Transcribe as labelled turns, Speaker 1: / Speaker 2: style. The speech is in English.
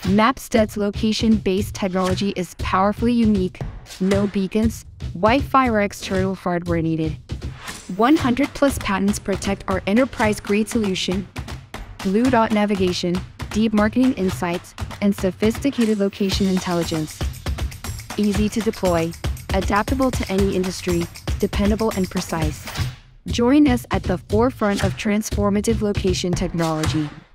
Speaker 1: Mapsted's location-based technology is powerfully unique. No beacons, Wi-Fi or external hardware needed. 100+ patents protect our enterprise-grade solution. Blue Dot navigation, deep marketing insights, and sophisticated location intelligence. Easy to deploy, adaptable to any industry, dependable and precise. Join us at the forefront of transformative location technology.